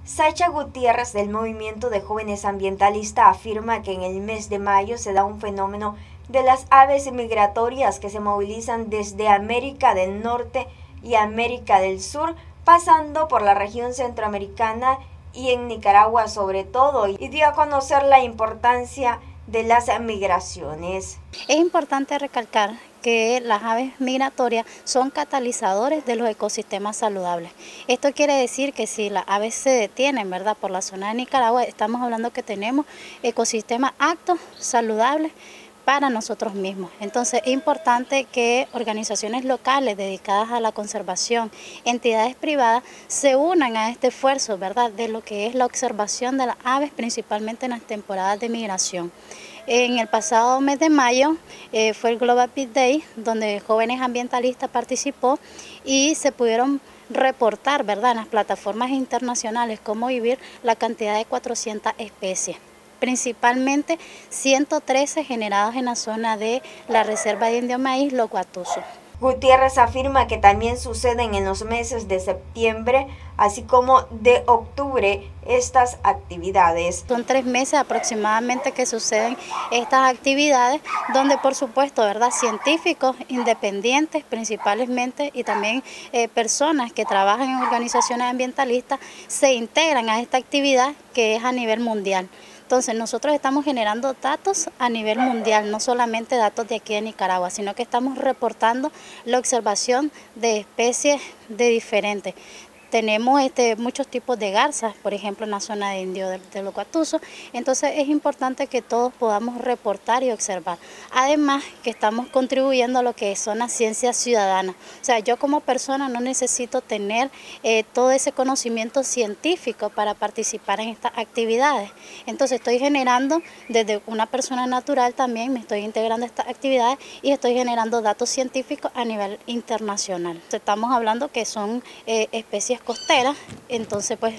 Sacha Gutiérrez del Movimiento de Jóvenes Ambientalistas afirma que en el mes de mayo se da un fenómeno de las aves migratorias que se movilizan desde América del Norte y América del Sur, pasando por la región centroamericana y en Nicaragua sobre todo, y dio a conocer la importancia de las migraciones. Es importante recalcar que las aves migratorias son catalizadores de los ecosistemas saludables. Esto quiere decir que si las aves se detienen, ¿verdad?, por la zona de Nicaragua, estamos hablando que tenemos ecosistemas aptos, saludables para nosotros mismos. Entonces es importante que organizaciones locales dedicadas a la conservación, entidades privadas, se unan a este esfuerzo, ¿verdad?, de lo que es la observación de las aves, principalmente en las temporadas de migración. En el pasado mes de mayo fue el Global Peace Day, donde Jóvenes Ambientalistas participó y se pudieron reportar, ¿verdad?, en las plataformas internacionales cómo vivir la cantidad de 400 especies. Principalmente 113 generados en la zona de la Reserva de Indio Maíz Los Guatusos. Gutiérrez afirma que también suceden en los meses de septiembre, así como de octubre, estas actividades. Son 3 meses aproximadamente que suceden estas actividades, donde por supuesto, ¿verdad?, científicos independientes principalmente y también personas que trabajan en organizaciones ambientalistas se integran a esta actividad que es a nivel mundial. Entonces nosotros estamos generando datos a nivel mundial, no solamente datos de aquí de Nicaragua, sino que estamos reportando la observación de especies de diferentes. Tenemos muchos tipos de garzas, por ejemplo, en la zona de Indio de Los Guatusos, entonces es importante que todos podamos reportar y observar. Además, que estamos contribuyendo a lo que son las ciencias ciudadanas. O sea, yo como persona no necesito tener todo ese conocimiento científico para participar en estas actividades. Entonces estoy generando, desde una persona natural también, me estoy integrando a estas actividades y estoy generando datos científicos a nivel internacional. Estamos hablando que son especies costeras, entonces pues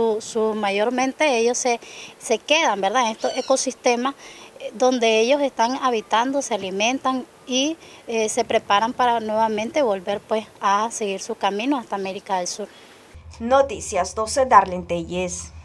mayormente ellos se quedan, ¿verdad?, en estos ecosistemas donde ellos están habitando, se alimentan y se preparan para nuevamente volver pues a seguir su camino hasta América del Sur. Noticias 12, Darlene Telles.